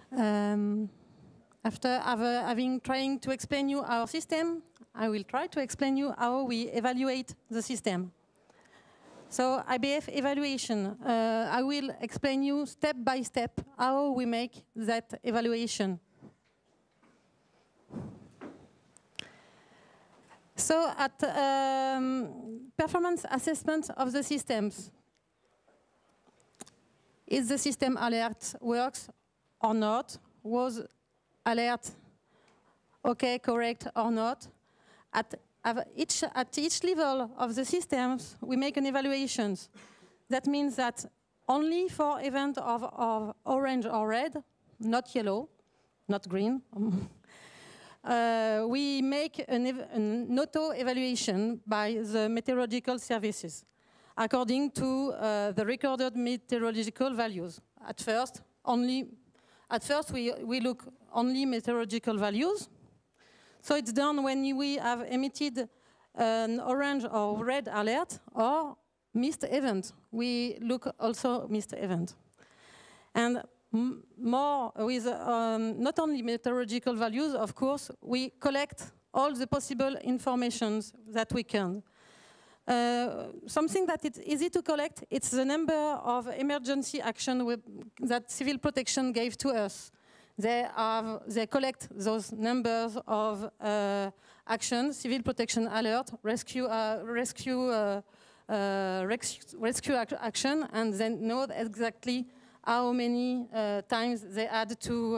After having trying to explain you our system, I will try to explain you how we evaluate the system. So IBF evaluation, I will explain you step by step how we make that evaluation. So at performance assessment of the systems, is the system alert works or not? Was alert okay, correct or not? At each level of the systems, we make an evaluation. That means that only for event of orange or red, not yellow, not green, we make an auto-evaluation by the meteorological services according to the recorded meteorological values. At first, we look only meteorological values. So it's done when we have emitted an orange or red alert or missed event. We look also missed event. And more with not only meteorological values, of course, we collect all the possible informations that we can. Something that it's easy to collect, it's the number of emergency action that civil protection gave to us. They collect those numbers of actions, civil protection alert, rescue action, and then know exactly how many times they had to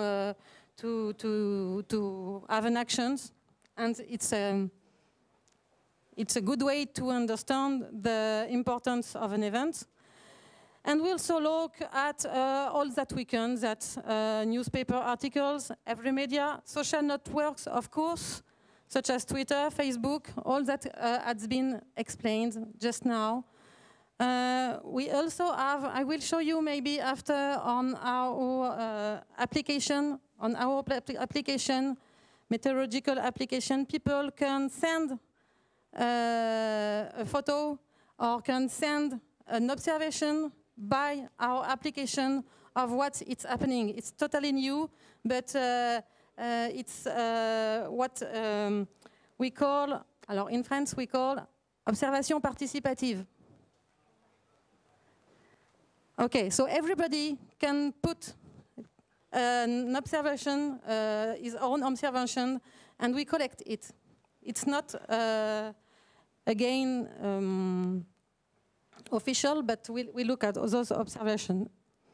have an actions, and it's a good way to understand the importance of an event. And we also look at all that we can, that newspaper articles, every media, social networks, of course, such as Twitter, Facebook, all that has been explained just now. We also have, I will show you maybe after on our application, meteorological application, people can send a photo or can send an observation by our application of what is happening. It's totally new, but it's what we call, alors in France we call observation participative. Okay, so everybody can put an observation, his own observation, and we collect it. It's not, again, official, but we look at those observations.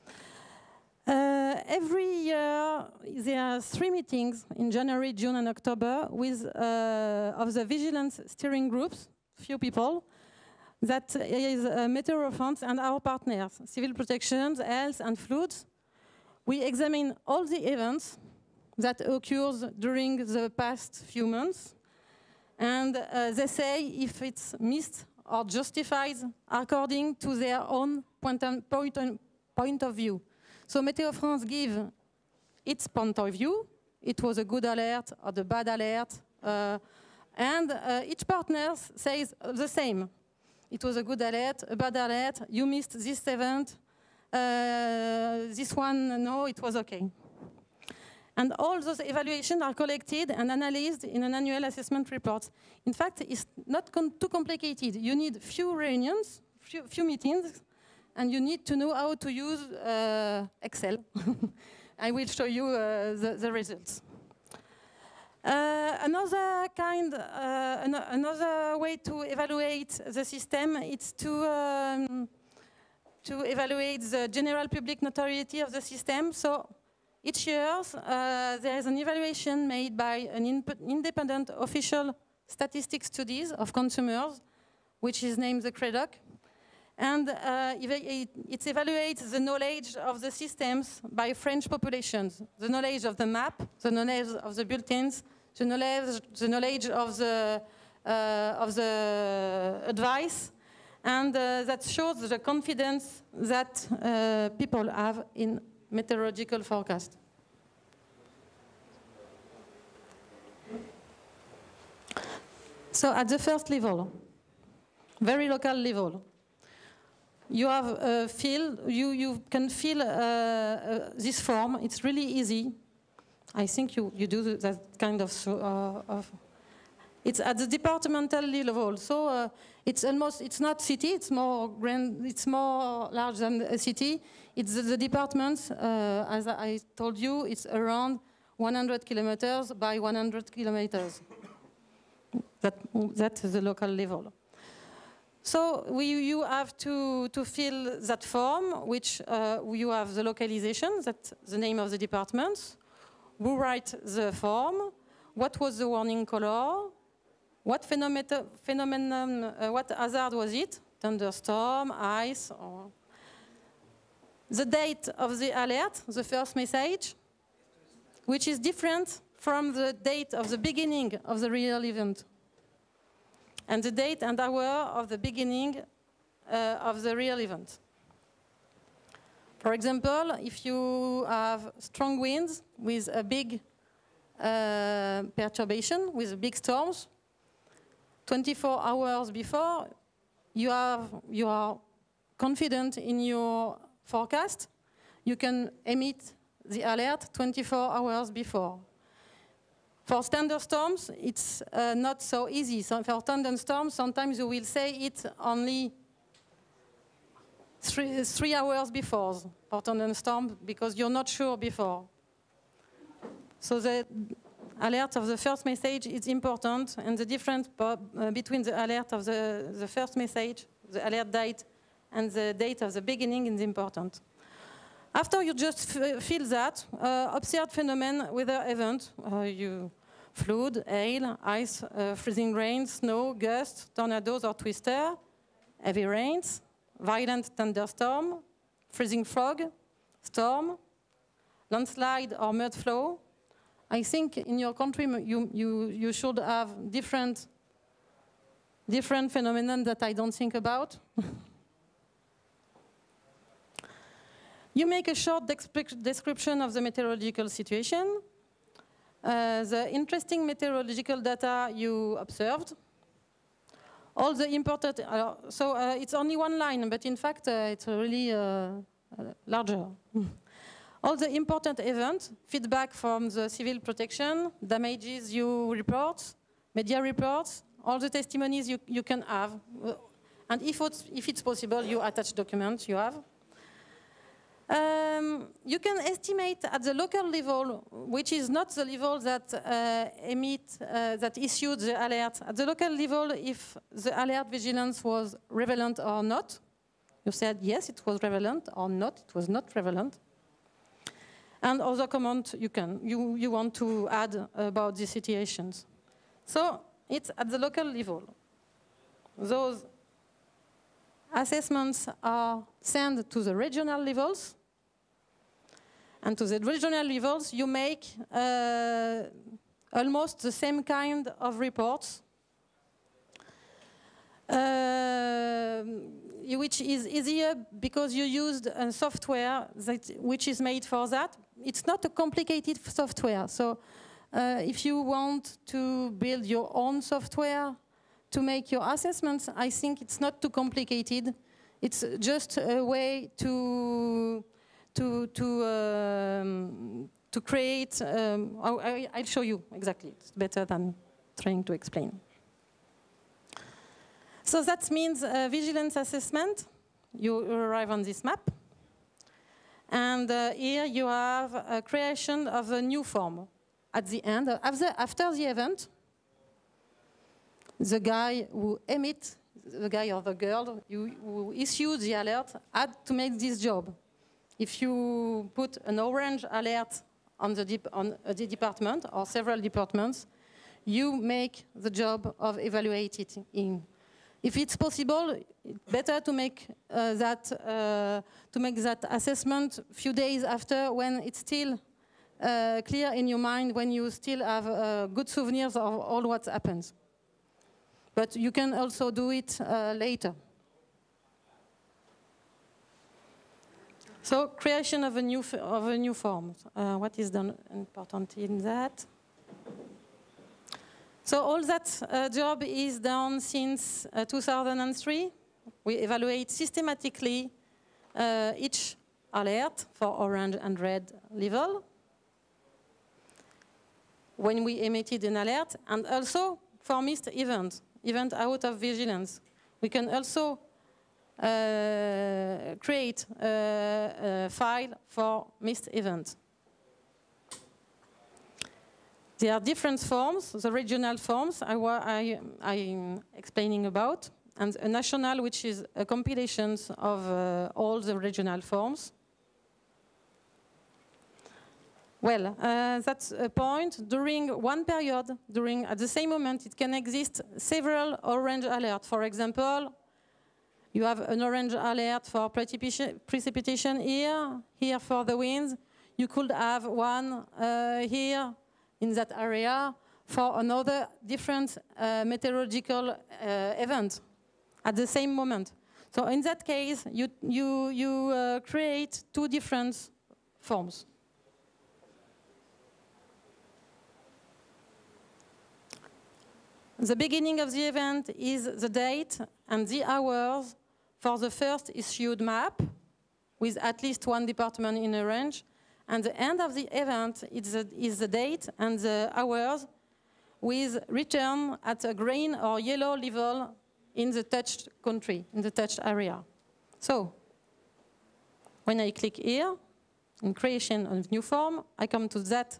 Every year, there are 3 meetings in January, June, and October with of the vigilance steering groups, few people. That is Meteo France and our partners, Civil Protection, Health, and Floods. We examine all the events that occurs during the past few months, and they say if it's missed or justified according to their own point of view. So Meteo France gives its point of view. It was a good alert or the bad alert, and each partner says the same. It was a good alert, a bad alert, you missed this event, this one, no, it was okay. And all those evaluations are collected and analyzed in an annual assessment report. In fact, it's not too complicated. You need few reunions, few meetings, and you need to know how to use Excel. I will show you the results. Another way to evaluate the system is to evaluate the general public notoriety of the system. So each year there is an evaluation made by an independent official statistics studies of consumers, which is named the CREDOC. And it evaluates the knowledge of the systems by French populations, the knowledge of the map, the knowledge of the bulletins, the knowledge of the advice, and that shows the confidence that people have in meteorological forecast. So at the first level, very local level, you have a field, you can fill this form. It's really easy. I think you do that kind of it's at the departmental level. So it's not city, it's more grand, it's more large than a city. It's the departments, as I told you, it's around 100 kilometers by 100 kilometers. That is the local level. So you have to fill that form, which you have the localization, that's the name of the department. Who write the form? What was the warning color? What phenomenon, what hazard was it? Thunderstorm, ice, or the date of the alert, the first message, which is different from the date of the beginning of the real event, and the date and hour of the beginning of the real event. For example, if you have strong winds with a big perturbation, with big storms, 24 hours before, you are confident in your forecast, you can emit the alert 24 hours before. For thunderstorms, it's not so easy. So for thunderstorms, sometimes you will say it only 3 hours before for thunderstorm because you're not sure before. So the alert of the first message is important, and the difference between the alert of the first message, the alert date, and the date of the beginning is important. After you just feel that, observed phenomenon, weather event, flood, hail, ice, freezing rain, snow, gusts, tornadoes or twister, heavy rains, violent thunderstorm, freezing fog, storm, landslide or mud flow. I think in your country you should have different phenomena that I don't think about. You make a short description of the meteorological situation, the interesting meteorological data you observed, all the important, it's only one line, but in fact it's really larger. All the important events, feedback from the civil protection, damages you report, media reports, all the testimonies you can have. And if it's possible, you attach documents you have. You can estimate at the local level, which is not the level that that issued the alert. At the local level, if the alert vigilance was relevant or not. You said yes, it was relevant, or not, it was not relevant. And other comments you want to add about the situations. So it's at the local level. Those assessments are sent to the regional levels. And to the regional levels, you make almost the same kind of reports, which is easier because you used a software which is made for that. It's not a complicated software. So if you want to build your own software to make your assessments, I think it's not too complicated. It's just a way to create, I'll show you exactly. It's better than trying to explain. So that means vigilance assessment. You arrive on this map. And here you have a creation of a new form. At the end, after the event, the guy who emits, the guy or the girl who issued the alert had to make this job. If you put an orange alert on the department or several departments, you make the job of evaluating. If it's possible, it's better to make that assessment a few days after, when it's still clear in your mind, when you still have good souvenirs of all what happens. But you can also do it later. So creation of a new form. What is done important in that? So all that job is done since 2003 we evaluate systematically each alert for orange and red level when we emitted an alert, and also for missed event out of vigilance. We can also create a file for missed event. There are different forms, the regional forms I'm explaining about, and a national, which is a compilation of all the regional forms. Well, that's a point. During one period, at the same moment, it can exist several orange alerts. For example, you have an orange alert for precipitation here for the winds. You could have one here in that area for another different meteorological event at the same moment. So in that case, you create two different forms. The beginning of the event is the date and the hours for the first issued map with at least one department in a range. And the end of the event is the date and the hours with return at a green or yellow level in the touched country, in the touched area. So, when I click here, in creation of new form, I come to that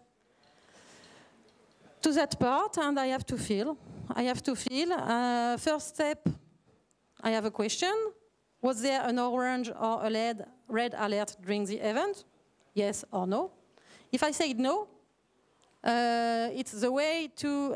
part and I have to fill. First step, I have a question. Was there an orange or a red alert during the event? Yes or no? If I say no, it's the way to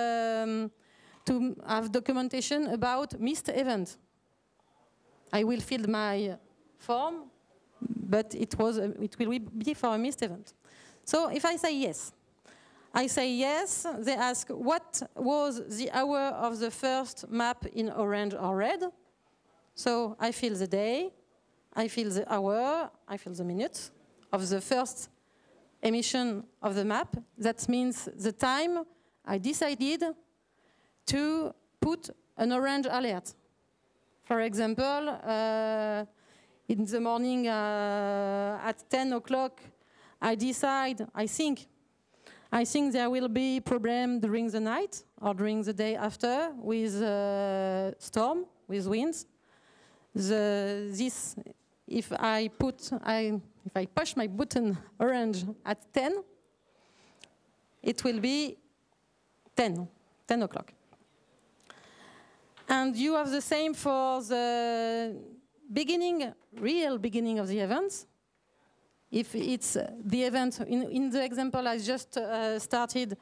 have documentation about missed event. I will fill my form, but it will be for a missed event. So if I say yes, they ask what was the hour of the first map in orange or red. So I fill the day, I fill the hour, I fill the minutes of the first emission of the map. That means the time I decided to put an orange alert. For example, in the morning at 10 o'clock, I think there will be problem during the night or during the day after with storm, with winds. If I push my button orange at 10, it will be 10 o'clock. And you have the same for the real beginning of the event. If it's the event, in the example I just started,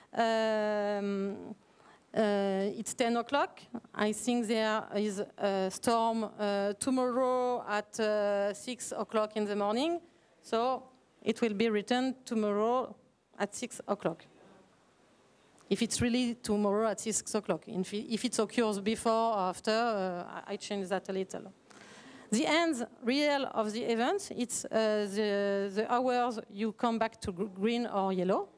it's 10 o'clock. I think there is a storm tomorrow at 6 o'clock in the morning. So it will be written tomorrow at 6 o'clock. If it's really tomorrow at 6 o'clock. If it occurs before or after, I change that a little. The end real of the event, it's the hours you come back to green or yellow.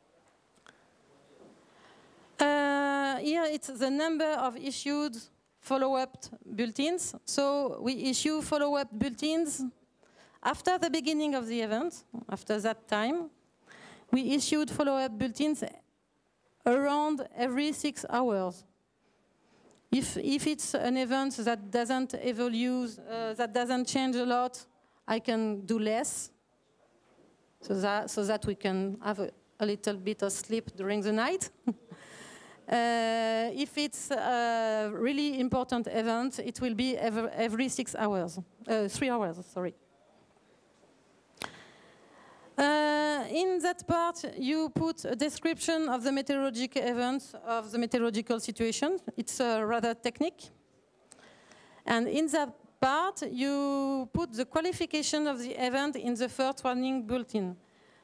Here it's the number of issued follow-up bulletins. So we issue follow-up bulletins after the beginning of the event, after that time. We issued follow-up bulletins around every 6 hours. If it's an event that doesn't evolve, that doesn't change a lot, I can do less, so that we can have a little bit of sleep during the night. If it's a really important event, it will be every 6 hours, 3 hours, sorry. In that part, you put a description of the meteorological events, of the meteorological situation. It's rather technique. And in that part, you put the qualification of the event in the first warning bulletin.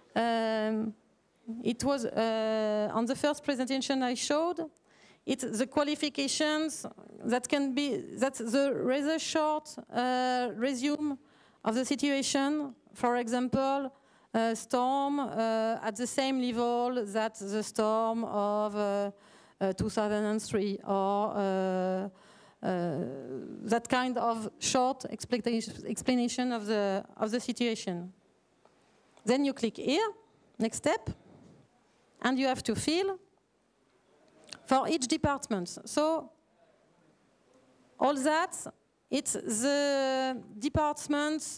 It was on the first presentation I showed. It's the qualifications that can be, that's the rather short resume of the situation. For example, storm at the same level that the storm of 2003, or that kind of short explanation of the situation. Then you click here, next step, and you have to fill for each department. So all that, it's the departments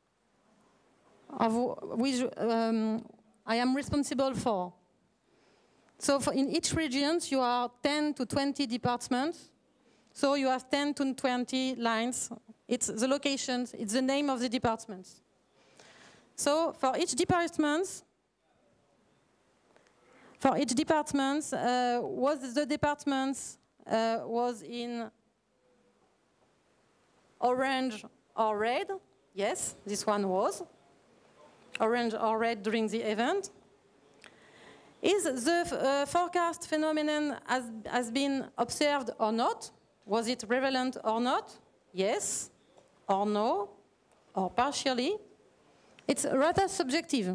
of which I am responsible for. So in each region, you are 10 to 20 departments. So you have 10 to 20 lines. It's the locations, it's the name of the departments. So for each department, was the department was in orange or red? Yes, this one was orange or red during the event. Is the forecast phenomenon has been observed or not? Was it prevalent or not? Yes or no, or partially. It's rather subjective.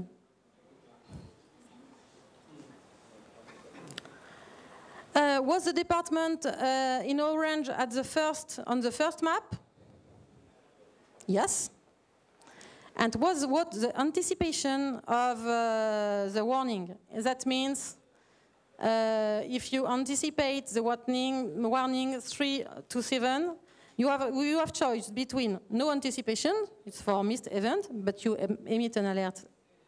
Was the department in orange at on the first map? Yes. And was what the anticipation of the warning? That means if you anticipate the warning 3 to 7, you have choice between no anticipation, it's for missed event, but you emit an alert.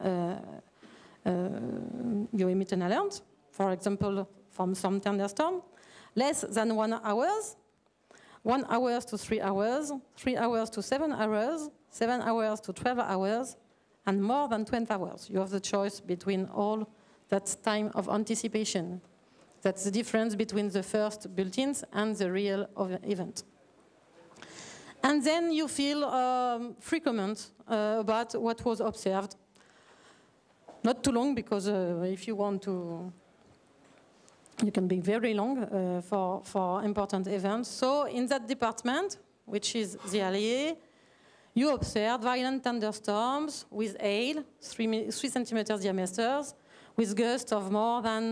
For example, from some thunderstorm, less than 1 hour, 1 hour to 3 hours, 3 hours to 7 hours, 7 hours to 12 hours, and more than 20 hours. You have the choice between all that time of anticipation. That's the difference between the first bulletins and the real event. And then you feel free comment about what was observed. Not too long, because if you want to, you can be very long for important events. So in that department, which is the Allier, you observed violent thunderstorms with hail, 3 centimeters diameters, with gusts of more than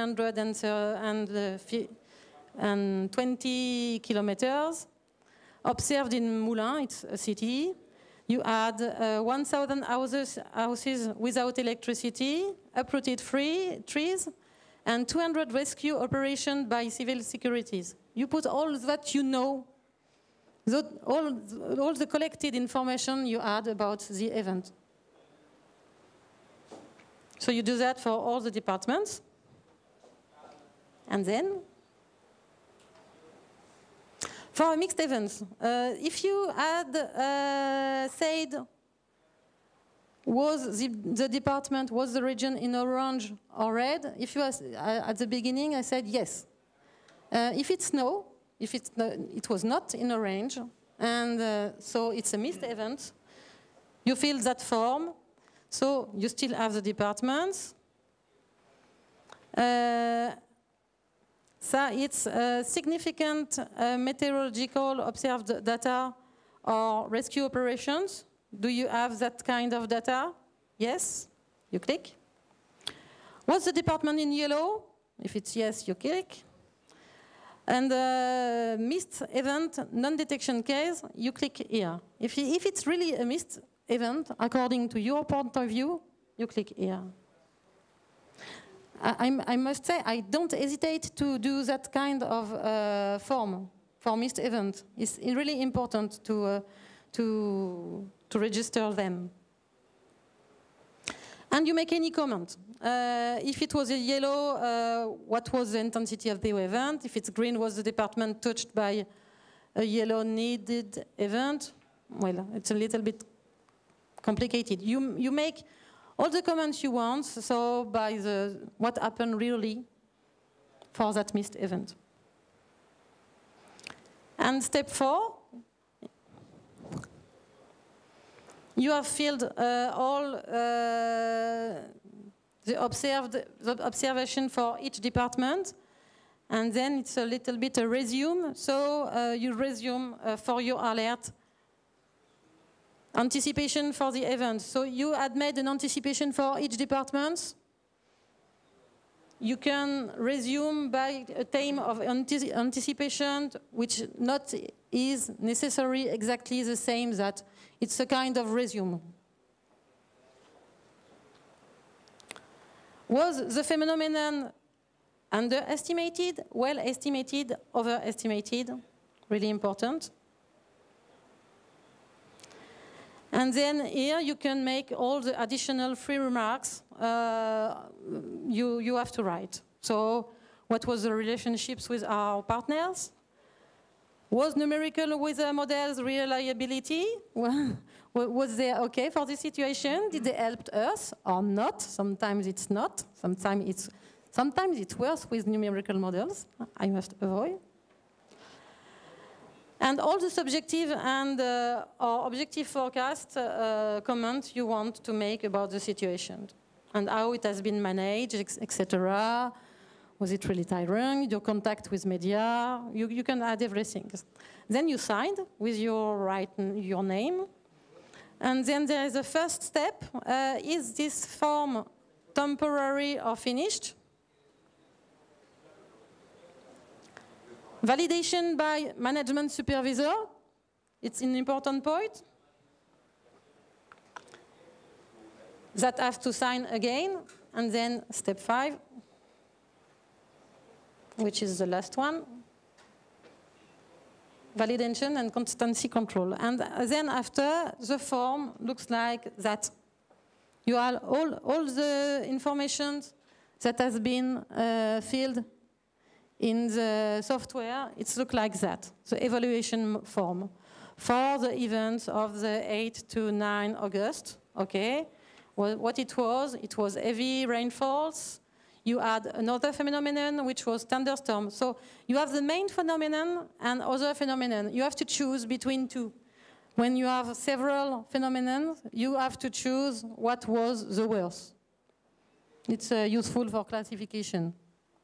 120 kilometers. Observed in Moulins, it's a city. You had 1,000 houses without electricity, uprooted trees, and 200 rescue operations by civil securities. You put all that you know, all the collected information you had about the event. So you do that for all the departments. And then, for mixed events, if you had said, was the department, was the region in orange or red? If you asked, at the beginning, I said yes. If it's no, it was not in orange, and so it's a missed event, you fill that form, so you still have the departments. So it's significant meteorological observed data or rescue operations. Do you have that kind of data? Yes, you click. Was the department in yellow? If it's yes, you click. And missed event, non-detection case, you click here. If it's really a missed event, according to your point of view, you click here. I must say, I don't hesitate to do that kind of form for missed event. It's really important to register them. And you make any comment. If it was a yellow, what was the intensity of the event? If it's green, was the department touched by a yellow needed event? Well, it's a little bit complicated. You make all the comments you want, so by what happened really for that missed event. And step 4, you have filled all the observation for each department, and then it's a little bit a resume. So you resume for your alert. Anticipation for the event. So you had made an anticipation for each department? you can resume by a time of anticipation, which not is necessarily exactly the same, that it's a kind of resume. Was the phenomenon underestimated, well estimated, overestimated? Really important. And then here you can make all the additional free remarks you have to write. So what was the relationships with our partners? Was numerical weather models reliability? Was they okay for this situation? Did they help us or not? Sometimes it's not. Sometimes it's worse with numerical models. I must avoid. And all the subjective and or objective forecast comments you want to make about the situation and how it has been managed, etc. Was it really tiring? Your contact with media? You can add everything. Then you signed with your name. And then there is a first step. Is this form temporary or finished? Validation by management supervisor. It's an important point. That have to sign again. And then step 5, which is the last one. Validation and consistency control. And then after, the form looks like that. You have all the information that has been filled in the software. It looks like that, the evaluation form. For the events of the 8 to 9 August, okay? What it was heavy rainfalls. You had another phenomenon, which was thunderstorm. So you have the main phenomenon and other phenomenon. You have to choose between two. When you have several phenomena, you have to choose what was the worst. It's useful for classification.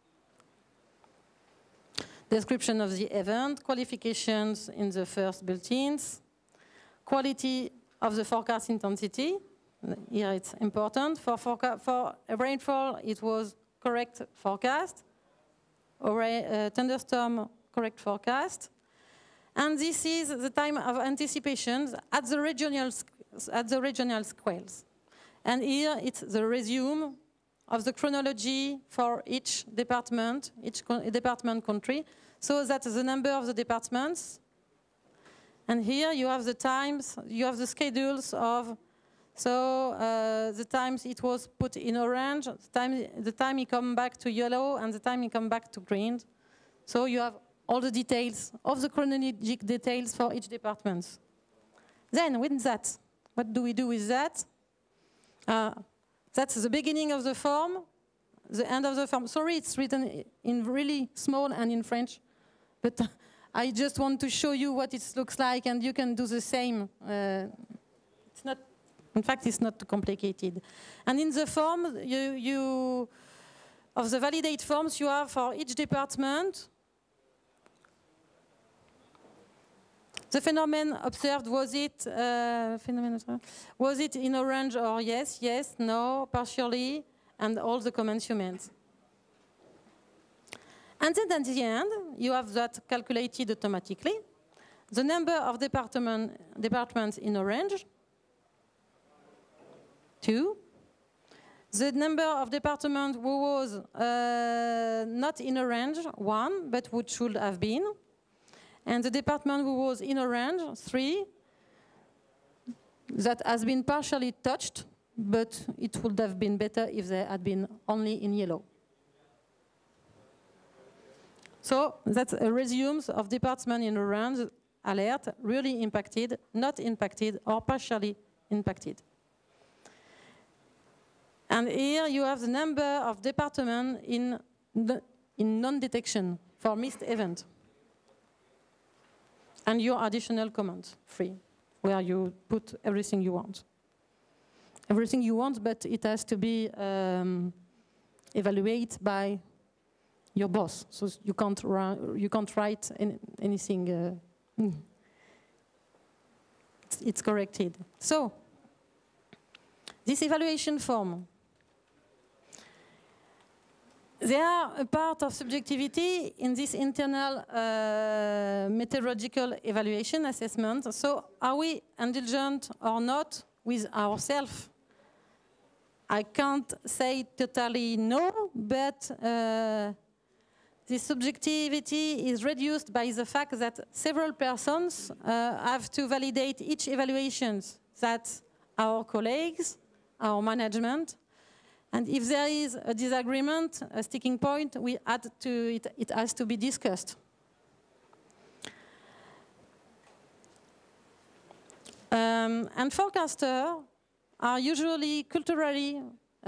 Description of the event, qualifications in the first bulletins, quality of the forecast intensity. Here it's important. For rainfall, it was correct forecast. Or thunderstorm, correct forecast. And this is the time of anticipation at the regional scales. And here it's the resume of the chronology for each department country, so that the number of the departments. And here you have the times, you have the schedules of, so the times it was put in orange, the time it come back to yellow, and the time it come back to green. So you have all the details of the chronologic details for each department. Then with that, what do we do with that? That's the beginning of the form, the end of the form. Sorry, it's written in really small and in French, but I just want to show you what it looks like, and you can do the same. It's not, in fact, it's not too complicated. And in the form, of the validate forms you have for each department, the phenomenon observed, was it in orange or yes, yes, no, partially, and all the comments you made. And then at the end, you have that calculated automatically. The number of departments in orange, 2. The number of departments who was not in orange, 1, but which should have been. And the department who was in orange, 3, that has been partially touched, but it would have been better if they had been only in yellow. So that's a resume of department in orange, alert, really impacted, not impacted, or partially impacted. And here you have the number of departments in non-detection for missed event. And your additional comment, free, where you put everything you want. Everything you want, but it has to be evaluated by your boss. So you can't write anything. It's corrected. So this evaluation form, There are a part of subjectivity in this internal meteorological evaluation assessment. So are we indulgent or not with ourselves? I can't say totally no, but this subjectivity is reduced by the fact that several persons have to validate each evaluation. That's our colleagues, our management. And if there is a disagreement, a sticking point, we add to it, it has to be discussed. And forecasters are usually culturally,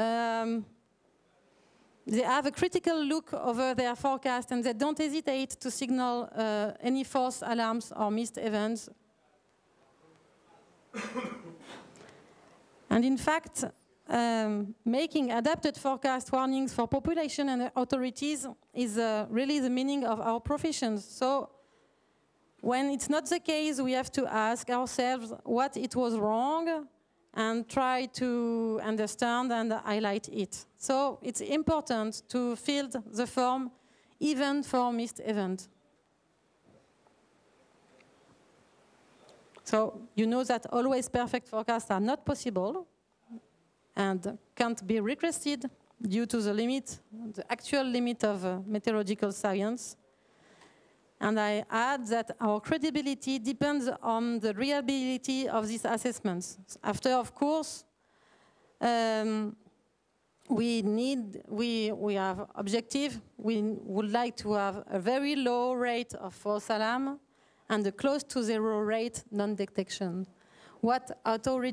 they have a critical look over their forecast and they don't hesitate to signal any false alarms or missed events. And in fact, making adapted forecast warnings for population and authorities is really the meaning of our profession. So when it's not the case, we have to ask ourselves what it was wrong and try to understand and highlight it. So it's important to fill the form even for missed event. So you know that always perfect forecasts are not possible and can't be requested due to the limit, the actual limit of meteorological science. And I add that our credibility depends on the reliability of these assessments. After, of course, we have objective. We would like to have a very low rate of false alarm and a close to zero rate non-detection. What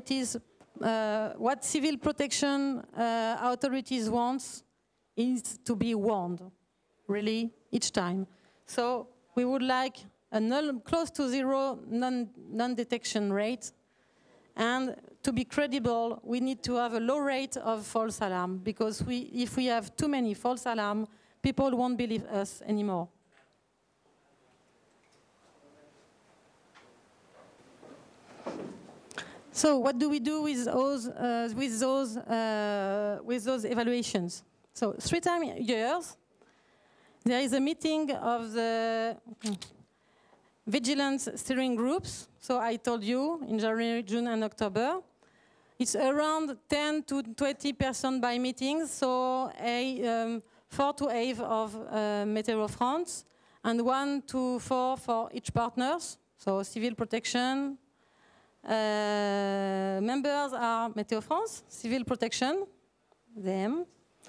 civil protection authorities want is to be warned, really, each time. So we would like a close to zero non-detection rate. And to be credible, we need to have a low rate of false alarm, because if we have too many false alarms, people won't believe us anymore. So what do we do with those evaluations? So 3 times a year, there is a meeting of the vigilance steering groups. So I told you in January, June, and October. It's around 10 to 20% by meetings. So 4 to 8 of Météo France, and 1 to 4 for each partners. So civil protection. Members are Météo France, civil protection, them,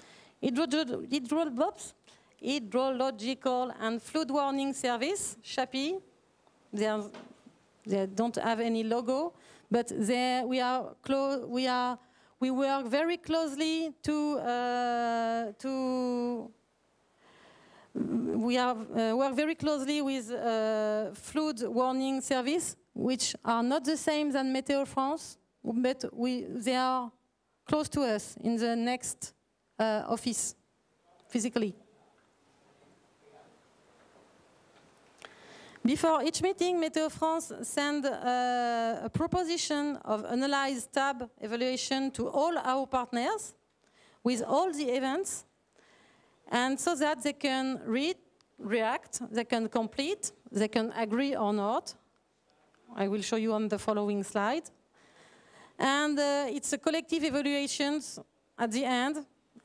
hydrological and flood warning service, CHAPI. They don't have any logo, but we work very closely work very closely with flood warning service, which are not the same than Météo France, but they are close to us in the next office, physically. Before each meeting, Météo France sends a proposition of analyzed tab evaluation to all our partners with all the events, and so that they can read, react, they can complete, they can agree or not. I will show you on the following slide. And it's a collective evaluations at the end,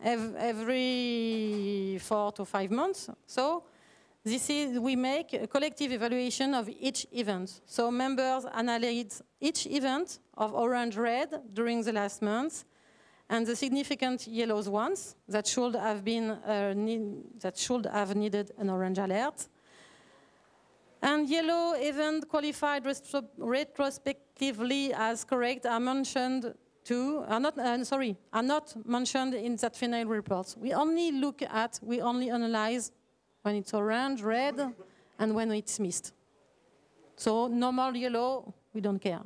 every 4 to 5 months. So we make a collective evaluation of each event. So members analyze each event of orange, red during the last month, and the significant yellow ones that should have needed an orange alert. And yellow event qualified retrospectively as correct are mentioned too, are not mentioned in that final report. We only analyze when it's orange, red, and when it's missed. So normal yellow, we don't care.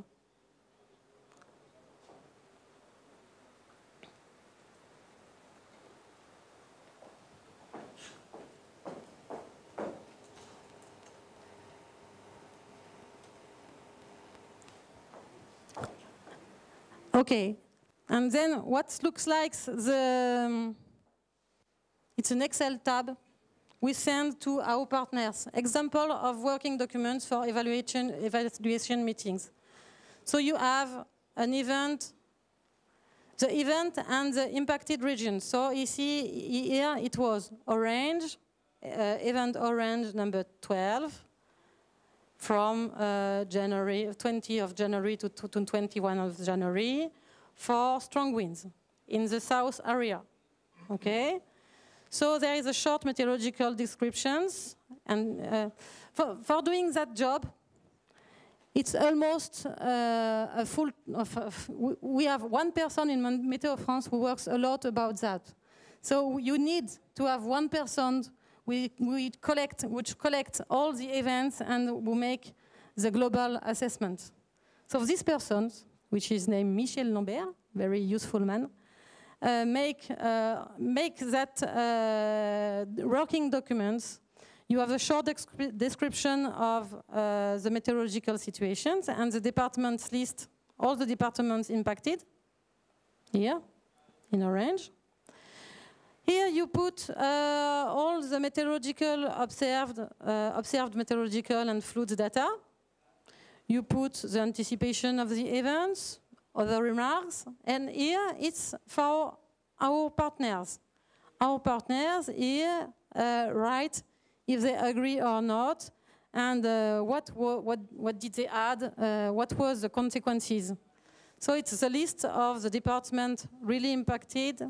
Okay, and then what looks like the It's an Excel tab we send to our partners. Example of working documents for evaluation meetings. So you have an event, the event and the impacted region. So you see here it was orange, event orange number 12, from January, 20 of January to 21 of January, for strong winds in the south area, okay? So there is a short meteorological descriptions, and for doing that job, it's almost a full, we have one person in Météo France who works a lot about that. So you need to have one person which collects all the events and who make the global assessment. So this person, which is named Michel Lambert, very useful man, make that working documents. You have a short description of the meteorological situations, and the departments list all the departments impacted, here, in orange. Here you put all the meteorological observed meteorological and floods data. You put the anticipation of the events, other remarks, and here it's for our partners. Our partners here write if they agree or not, and what did they add, what was the consequences. So it's the list of the department really impacted.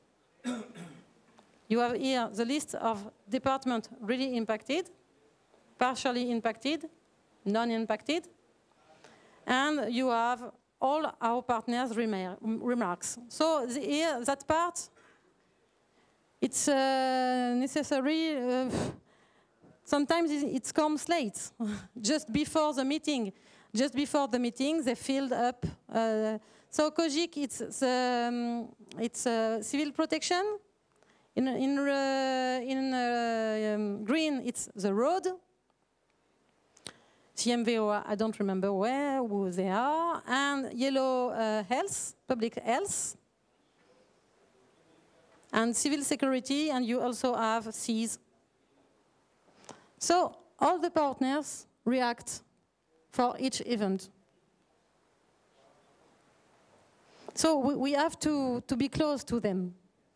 You have here the list of department really impacted, partially impacted, non-impacted, and you have all our partners' remarks. So here, that part, it's necessary. Sometimes it comes late, just before the meeting. Just before the meeting, they filled up. So COGIC, it's civil protection. In green, it's the road. CMVO, I don't remember who they are. And yellow, health, public health. And civil security, and you also have seas. So all the partners react for each event. So we have to be close to them.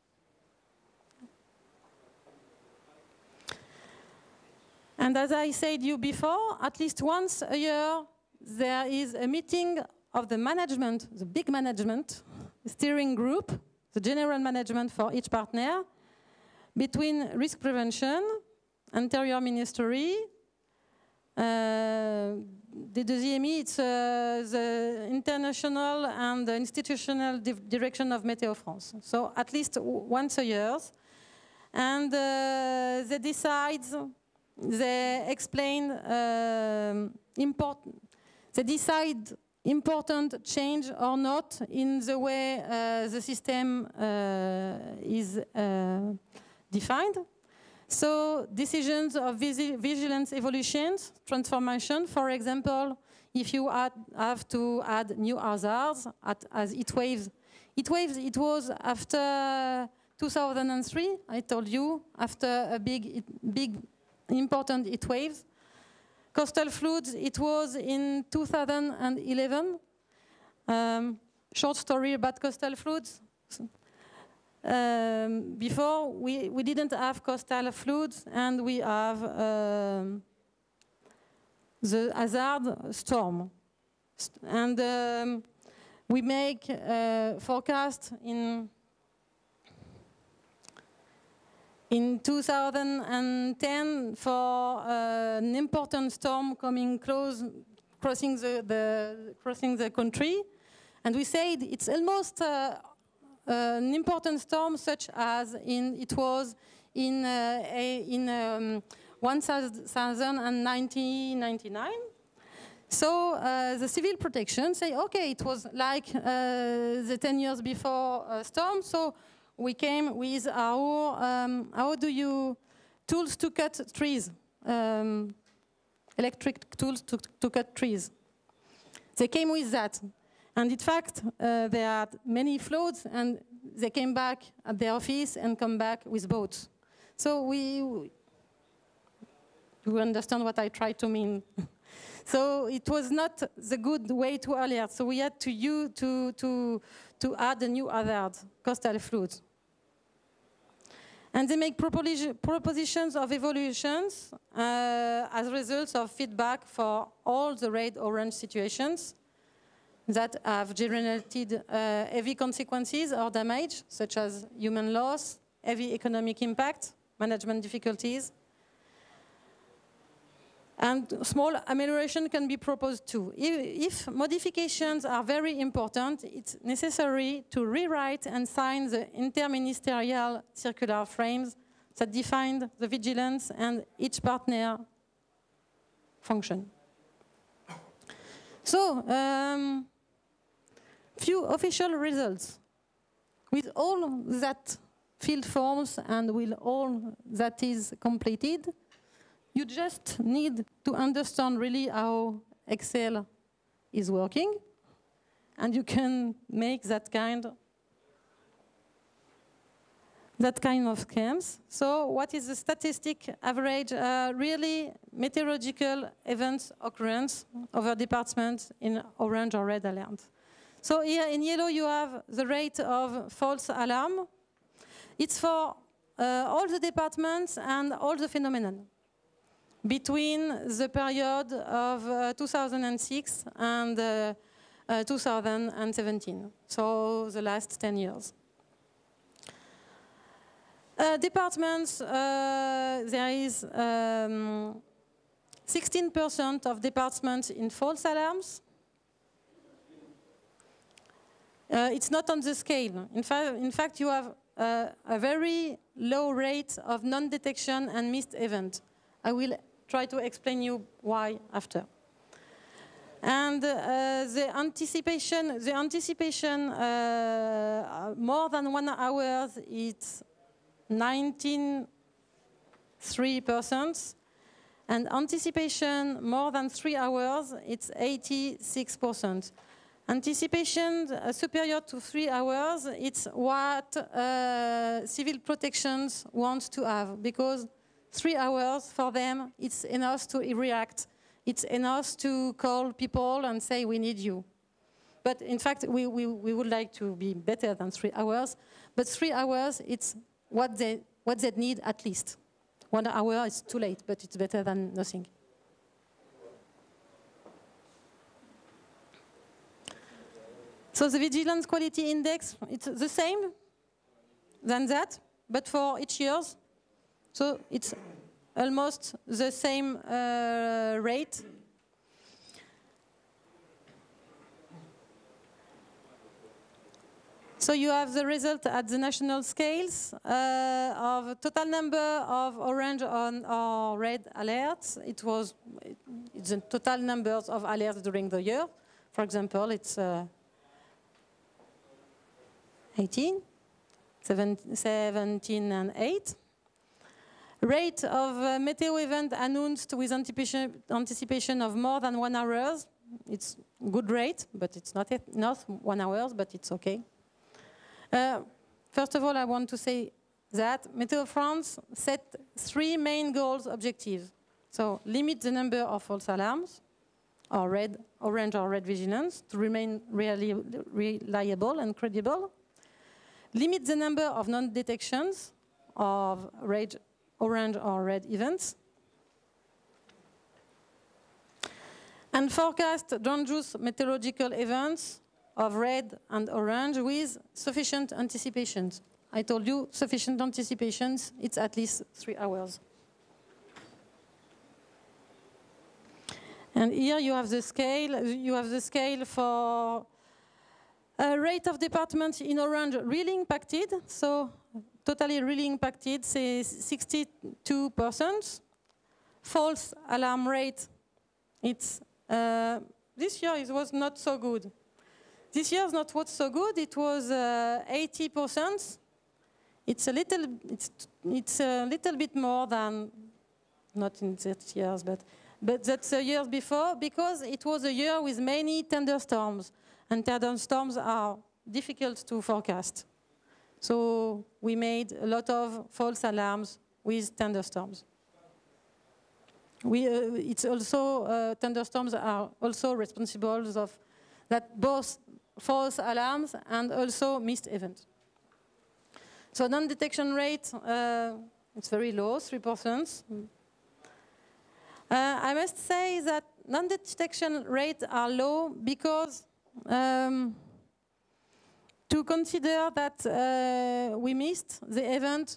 And as I said you before, at least once a year, there is a meeting of the management, the big management, steering group, the general management for each partner, between risk prevention, Interior Ministry, the DGMI, it's the international and the institutional direction of Météo France. So at least once a year. And they decide, they explain they decide important change or not in the way the system is defined. So decisions of vigilance evolutions, transformation, for example, if you have to add new hazards as heat waves. Heat waves, it was after 2003, I told you, after a big important heat waves. Coastal floods, it was in 2011. Short story about coastal floods. Before, we didn't have coastal floods, and we have the hazard storm. And we make forecast in 2010 for an important storm coming close, crossing the country, and we said it's almost an important storm, such as it was in 1999. So the civil protection say, okay, it was like the 10 years before storm, so we came with our, tools to cut trees, electric tools to cut trees. They came with that. And in fact, there are many floods, and they came back at the office and come back with boats. So you understand what I try to mean. So it was not the good way to alert. So we had to add a new hazard, coastal floods. And they make propositions of evaluations as results of feedback for all the red orange situations that have generated heavy consequences or damage, such as human loss, heavy economic impact, management difficulties. And small amelioration can be proposed too. If modifications are very important, it's necessary to rewrite and sign the interministerial circular frames that define the vigilance and each partner function. So, few official results. With all that field forms and with all that is completed, you just need to understand really how Excel is working, and you can make that kind of schemes. So what is the statistic average really meteorological events occurrence over departments in orange or red alert? So here in yellow you have the rate of false alarm. It's for all the departments and all the phenomena between the period of 2006 and 2017, so the last 10 years. Departments, there is 16% of departments in false alarms. It's not on the scale. In fact, you have a very low rate of non-detection and missed event. I will try to explain you why after. And the anticipation more than 1 hour, it's 19.3%, and anticipation more than 3 hours, it's 86%. Anticipation superior to 3 hours, it's what civil protections want to have, because 3 hours for them, it's enough to react. It's enough to call people and say, we need you. But in fact, we would like to be better than 3 hours. But 3 hours, it's what they need at least. 1 hour is too late, but it's better than nothing. So the Vigilance Quality Index, it's the same than that, but for each year. So it's almost the same rate. So you have the result at the national scales of total number of orange or red alerts. It's the total numbers of alerts during the year. For example, it's 18, 17 and 8. Rate of meteo event announced with anticipation of more than 1 hour. It's good rate, but it's not 1 hour, but it's okay. First of all, I want to say that Meteo France set 3 main goals objectives. So limit the number of false alarms, or orange or red vigilance, to remain really reliable and credible. Limit the number of non-detections of orange or red events. And forecast dangerous meteorological events of red and orange with sufficient anticipations. I told you, sufficient anticipations, it's at least 3 hours. And here you have the scale. You have the scale for rate of departments in orange really impacted. So totally really impacted, say 62%. False alarm rate, it's this year it was not so good. This year is not what's so good. It was 80%. It's a little bit more than, not in that years, but that's the years before, because it was a year with many thunderstorms, and thunderstorms are difficult to forecast. So we made a lot of false alarms with thunderstorms. It's also, thunderstorms are also responsible of that both false alarms and also missed events. So non-detection rate, it's very low, 3%. I must say that non-detection rates are low because to consider that we missed the event,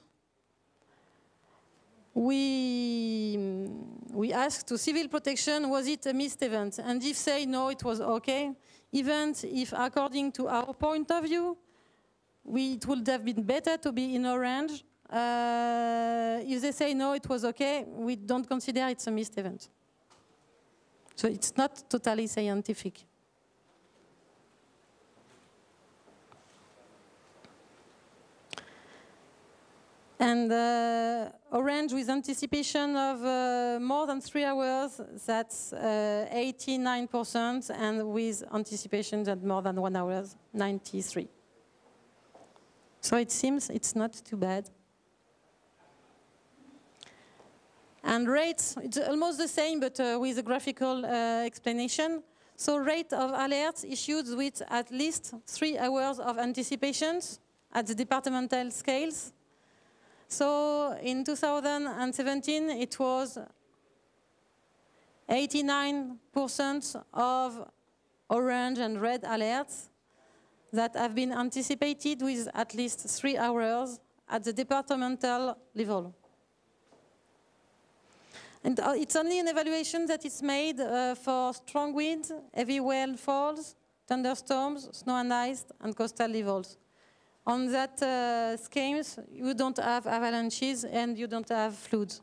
we asked to civil protection, was it a missed event? And if say no, it was okay. Even if according to our point of view, it would have been better to be in orange. If they say no, it was okay, we don't consider it's a missed event. So it's not totally scientific. And orange with anticipation of more than 3 hours, that's 89%, and with anticipation that more than 1 hour, 93%. So it seems it's not too bad. And rates, it's almost the same, but with a graphical explanation. So rate of alerts issued with at least 3 hours of anticipations at the departmental scales. So in 2017, it was 89% of orange and red alerts that have been anticipated with at least 3 hours at the departmental level. And it's only an evaluation that is made for strong winds, heavy rainfalls, thunderstorms, snow and ice, and coastal levels. On that schemes, you don't have avalanches and you don't have floods.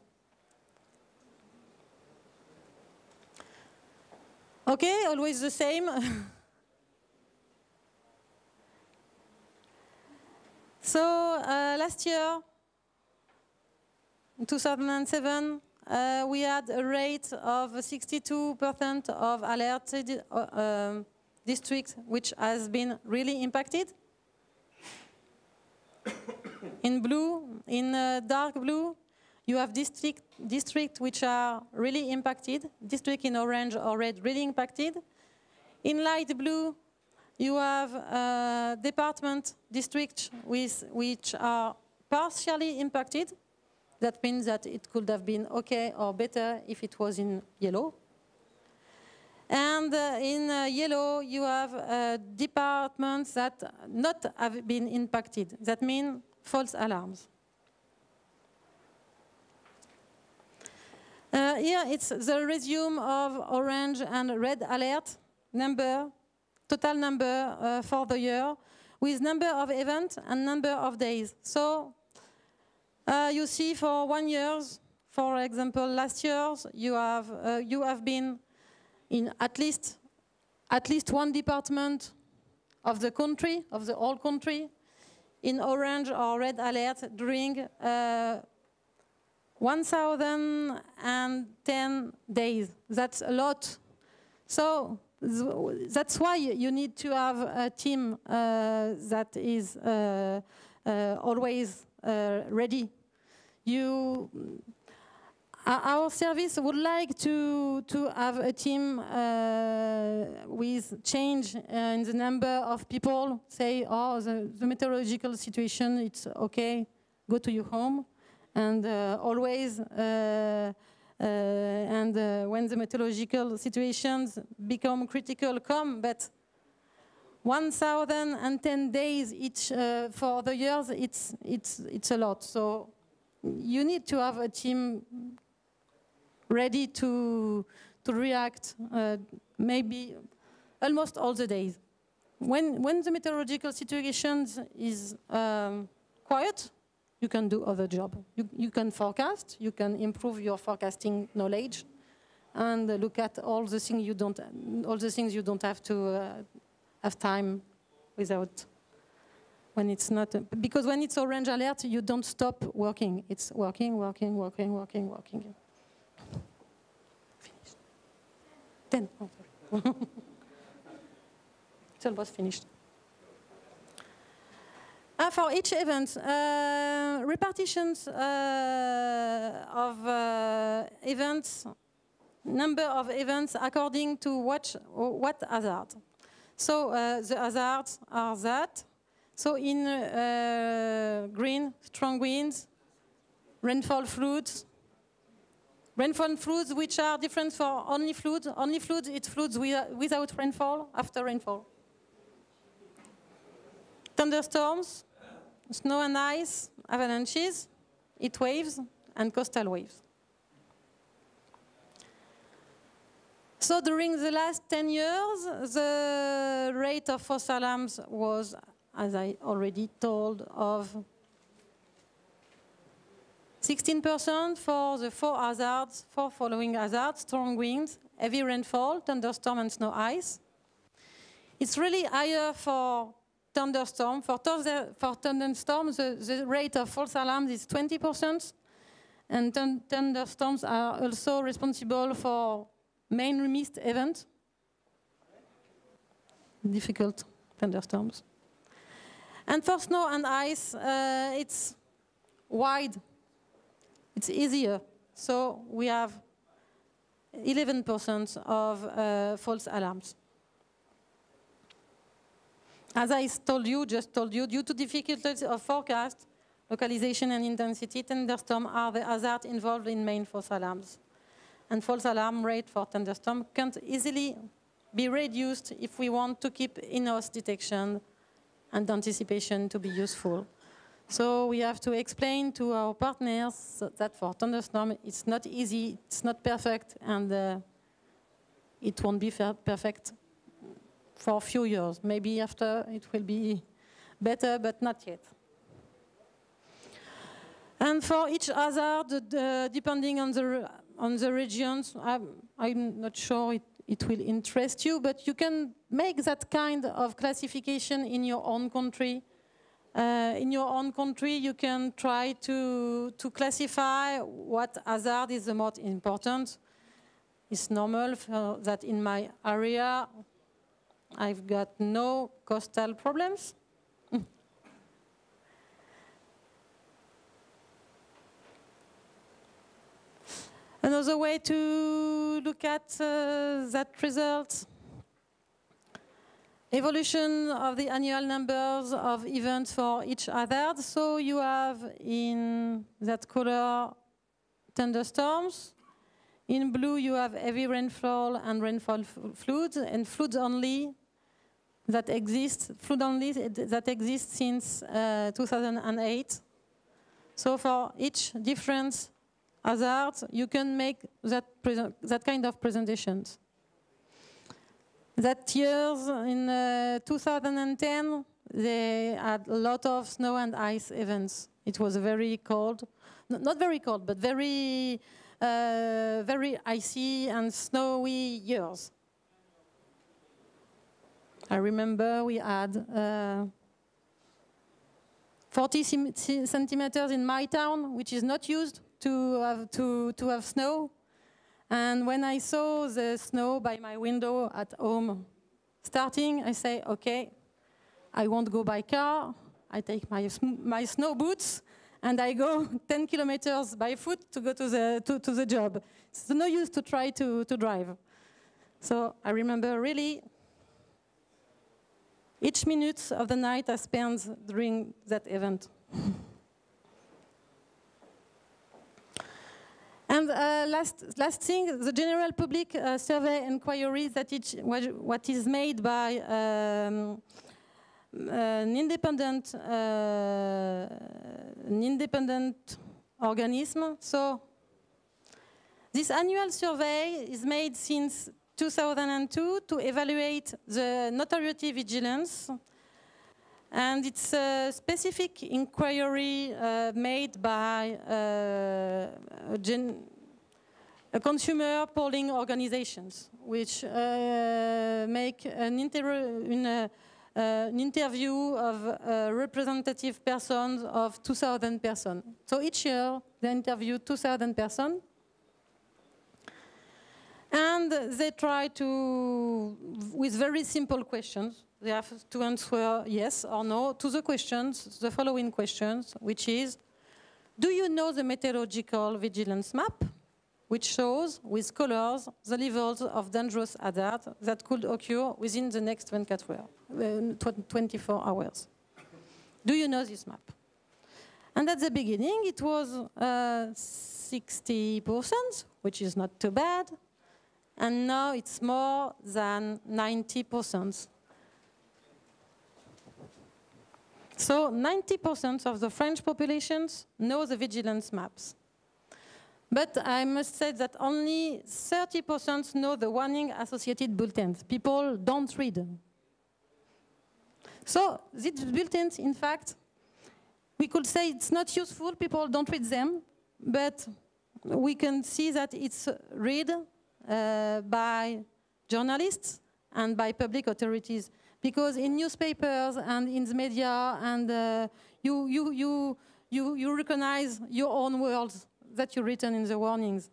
Okay, always the same. So last year, in 2007, we had a rate of 62% of alerted districts which has been really impacted. In blue, in dark blue, you have districts which are really impacted. District in orange or red really impacted. In light blue, you have department districts which are partially impacted. That means that it could have been okay or better if it was in yellow. And in yellow, you have departments that not have been impacted. That means false alarms. Here it's the resume of orange and red alert number, total number for the year, with number of events and number of days. So you see for 1 year, for example, last year, you have been in at least one department of the country, of the whole country, in orange or red alert during 1,010 days. That's a lot. So that's why you need to have a team that is always ready. Our service would like to have a team with change in the number of people, say, oh, the meteorological situation, it's okay, go to your home. And always, when the meteorological situations become critical, come, but 1,010 days each for the years, it's a lot. So you need to have a team ready to react maybe almost all the days. When the meteorological situation is quiet, you can do other job. You can forecast, you can improve your forecasting knowledge, and look at all the things you don't have to have time without. When it's not, because when it's orange alert, you don't stop working. It's working. Finished. 10. Oh, sorry. It's almost finished. For each event, repartitions of events, number of events according to what hazard. So the hazards are that. So in green, strong winds, rainfall floods. Rainfall floods which are different for only floods. Only floods, it floods without rainfall, after rainfall. Thunderstorms, snow and ice, avalanches, heat waves, and coastal waves. So during the last 10 years, the rate of false alarms was, as I already told, of 16% for the four following hazards: strong winds, heavy rainfall, thunderstorm, and snow ice. It's really higher for thunderstorm. For thunderstorms, the rate of false alarms is 20%, and thunderstorms are also responsible for main mist events, difficult thunderstorms. And for snow and ice, it's wide. It's easier. So we have 11% of false alarms. As I just told you, due to difficulties of forecast, localization and intensity, thunderstorms are the hazards involved in main false alarms. And false alarm rate for thunderstorm can't easily be reduced if we want to keep in-house detection and anticipation to be useful. So we have to explain to our partners that for thunderstorm, it's not easy, it's not perfect, and it won't be perfect for a few years. Maybe after it will be better, but not yet. And for each hazard, depending on the regions, I'm not sure it will interest you, but you can make that kind of classification in your own country. In your own country, you can try to classify what hazard is the most important. It's normal that in my area, I've got no coastal problems. Another way to look at that result: evolution of the annual numbers of events for each hazard. So you have in that color thunderstorms. In blue you have heavy rainfall and rainfall floods, and floods only that exist since 2008. So for each different hazard, you can make that kind of presentations. That years in 2010, they had a lot of snow and ice events. It was very cold, not very cold, but very icy and snowy years. I remember we had 40 centimeters in my town, which is not used to have snow. And when I saw the snow by my window at home starting, I say, okay, I won't go by car. I take my snow boots and I go 10 kilometers by foot to go to the job. It's no use to try to drive. So I remember really each minute of the night I spent during that event. And last thing, the general public survey inquiry what is made by an independent organism. So this annual survey is made since 2002 to evaluate the notoriety vigilance. And it's a specific inquiry made by consumer polling organizations, which make an interview of representative persons of 2,000 persons. So each year they interview 2,000 persons. And they try to, with very simple questions, they have to answer yes or no to the questions, the following questions, which is, do you know the meteorological vigilance map, which shows with colors the levels of dangerous hazard that could occur within the next 24 hours? Do you know this map? And at the beginning, it was 60%, which is not too bad. And now it's more than 90%. So 90% of the French populations know the vigilance maps. But I must say that only 30% know the warning-associated bulletins. People don't read. So these bulletins, in fact, we could say it's not useful, people don't read them, but we can see that it's read by journalists and by public authorities. Because in newspapers and in the media, and you recognize your own words that you written in the warnings.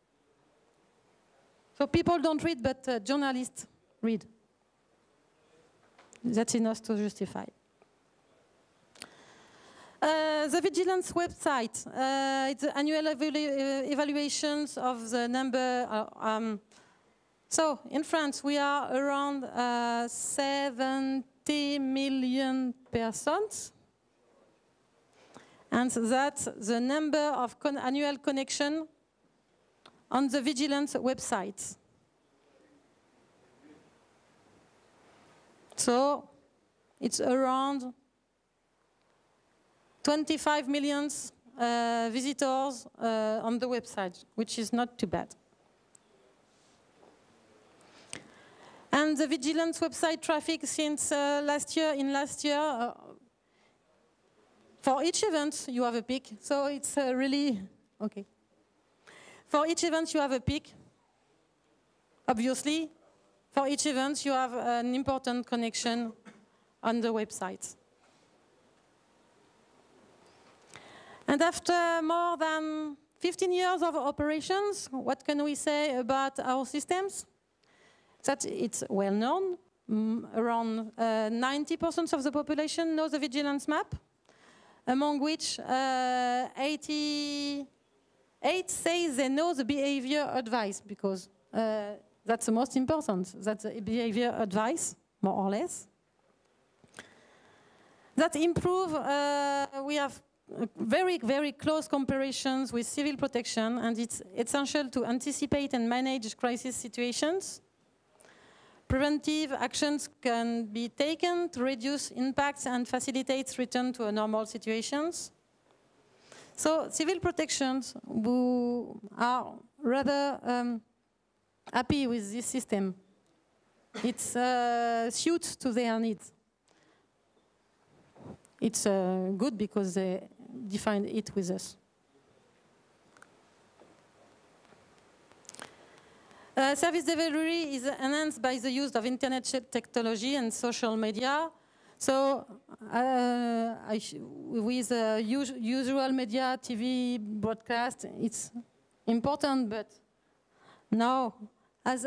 So people don't read, but journalists read. That's enough to justify. The vigilance website, it's annual evaluations of the number. So in France, we are around 70 million persons. And that's the number of annual connection on the vigilance website. So it's around 25 million visitors on the website, which is not too bad. And the vigilance website traffic since last year, for each event, you have a peak. So it's really, okay. For each event, you have a peak. Obviously, for each event, you have an important connection on the website. And after more than 15 years of operations, what can we say about our systems? That it's well known. Around 90% of the population knows the vigilance map, among which 88 say they know the behavior advice, because that's the most important. That's the behavior advice, more or less. That improve, we have very, very close comparisons with civil protection, and it's essential to anticipate and manage crisis situations. Preventive actions can be taken to reduce impacts and facilitate return to a normal situations. So civil protections who are rather happy with this system. It's suits to their needs. It's good because they defined it with us. Service delivery is enhanced by the use of internet technology and social media. So with usual media, TV, broadcast, it's important, but now as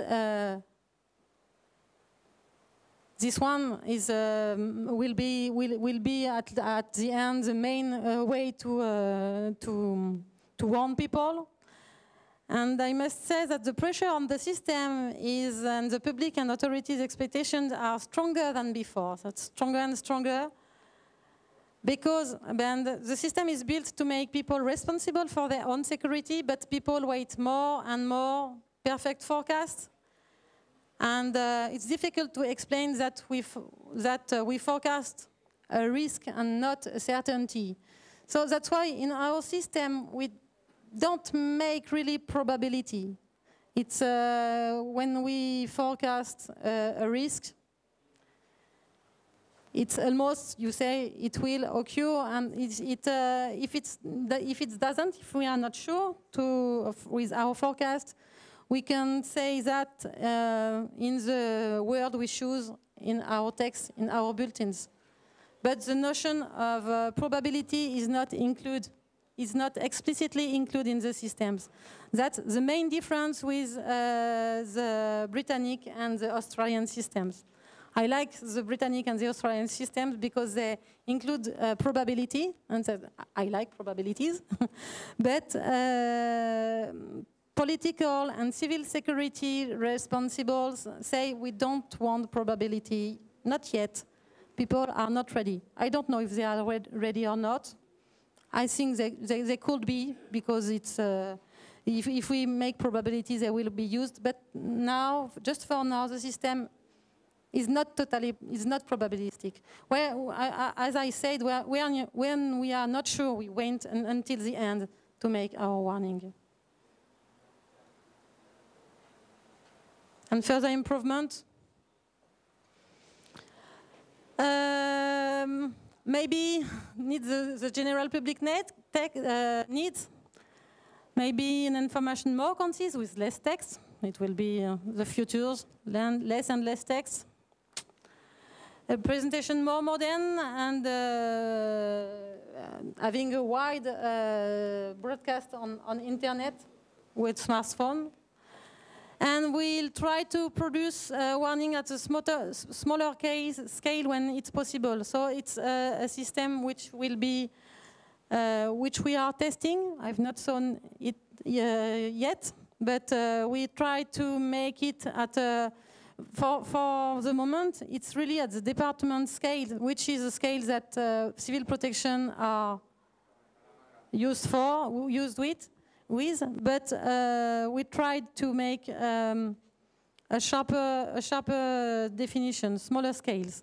this one is will be at the end the main way to warn people. And I must say that the pressure on the system is, and the public and authorities' expectations are stronger than before. That's stronger and stronger, because the system is built to make people responsible for their own security, but people wait more and more perfect forecasts. And it's difficult to explain that we forecast a risk and not a certainty. So that's why in our system we don't make really probability. It's when we forecast a risk, it's almost, you say, it will occur, and if it doesn't, if we are not sure with our forecast, we can say that in the word we choose in our text, in our bulletins. But the notion of probability is not explicitly included in the systems. That's the main difference with the Britannic and the Australian systems. I like the Britannic and the Australian systems because they include probability, and I like probabilities. But political and civil security responsibles say we don't want probability, not yet. People are not ready. I don't know if they are ready or not. I think they could be, because it's if we make probabilities, they will be used. But now, just for now, the system is not probabilistic. As I said, when we are not sure, we wait until the end to make our warning. And further improvement? Maybe needs the general public needs. Maybe an information more concise with less text. It will be the futures, less and less text. A presentation more modern and having a wide broadcast on internet with smartphone. And we'll try to produce warning at a smaller scale when it's possible. So it's a system which will be, which we are testing. I've not shown it yet, but we try to make it at a, for the moment, it's really at the department scale, which is a scale that civil protection are used with, but we tried to make a sharper definition, smaller scales.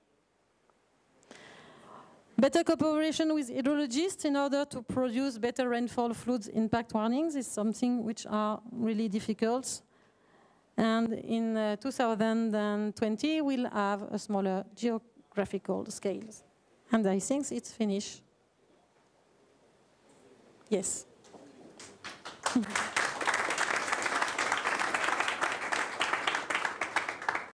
Better cooperation with hydrologists in order to produce better rainfall floods impact warnings is something which are really difficult. And in 2020, we'll have a smaller geographical scales. And I think it's finished. Yes.